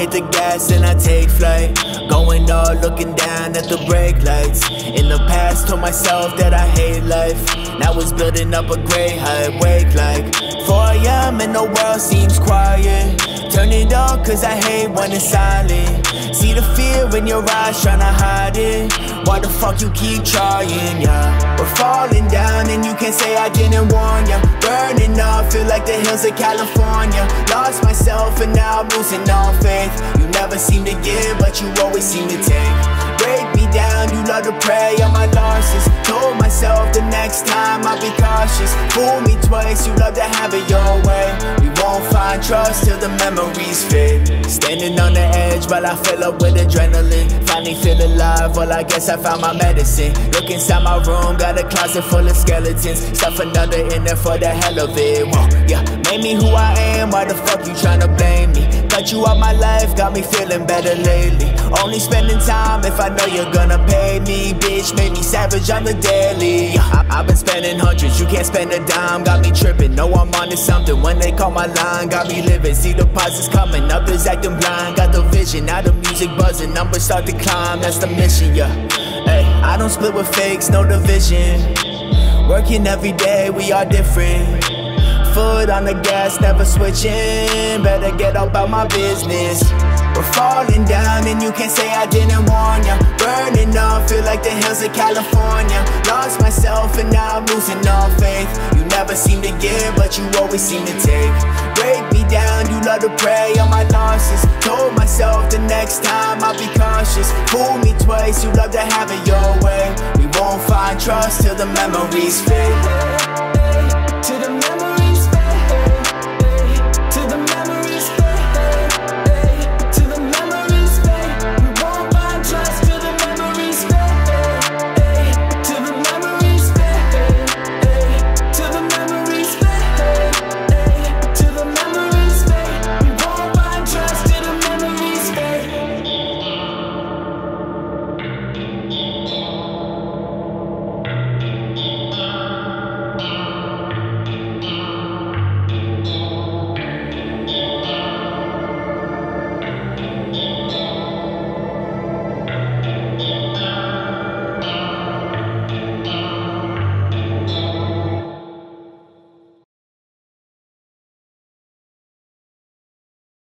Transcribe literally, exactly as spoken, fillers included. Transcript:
hit the gas and I take flight. Going all looking down at the brake lights. In the past told myself that I hate life. Now it's building up a great height. Wake like four A M and the world seems quiet. Turn it on cause I hate when it's silent. See the fear in your eyes tryna hide it. Why the fuck you keep trying, yeah? We're falling down and you can't say I didn't warn ya. Burning up, feel like the hills of California. Lost myself and now I'm losing all faith. You never seem to give but you always seem to take. Break me down, you love to prey on my losses. Told myself the next time I'll be cautious. Fool me twice, you love to have it your way. We won't find trust till the memories fade. Standing on the edge while I fill up with adrenaline. Finally feel alive, well I guess I found my medicine. Look inside my room, got a closet full of skeletons. Stuff another in there for the hell of it. Whoa, yeah, made me who I am, why the fuck you tryna blame me? Cut you out my life, got me feeling better lately. Only spending time if I know you're gonna pay me. Bitch, made me savage on the daily. I I've been spending hundreds, you can't spend a dime. Got me tripping, know I'm onto something when they call my line. Got me living, see the positives coming, others acting blind. Got the vision, now the music buzzing, numbers start to climb, that's the mission, yeah. Hey, I don't split with fakes, no division. Working every day, we are different. Foot on the gas, never switching. Better get up out my business. We're falling down and you can't say I didn't warn ya. Burning up, feel like the hills of California. Lost myself and now I'm losing all faith. You never seem to give but you always seem to take. Break me down, you love to prey on my losses. Told myself the next time I'll be cautious. Fool me twice, you love to have it your way. We won't find trust till the memories fade. Till the memories